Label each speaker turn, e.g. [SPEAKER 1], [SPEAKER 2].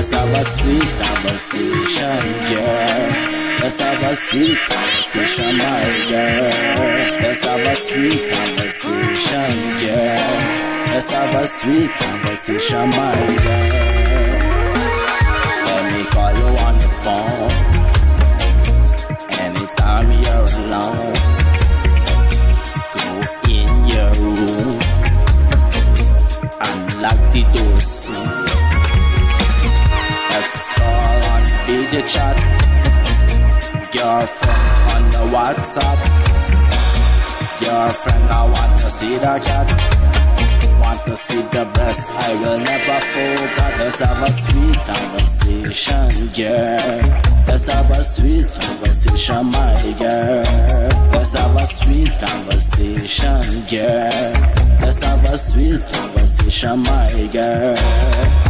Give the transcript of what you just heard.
[SPEAKER 1] Let's have a sweet conversation, girl. Let's have a sweet conversation, my girl. Let's have a sweet conversation, girl. Let's have a sweet conversation, my girl. Let me call you on the phone anytime you're alone. Go in your room, unlock the door soon. Let's call on video chat, girlfriend on the WhatsApp. Girlfriend, I want to see the cat, want to see the best, I will never forget. Let's have a sweet conversation, girl. Let's have a sweet conversation, my girl. Let's have a sweet conversation, girl. Let's have a sweet conversation, my girl.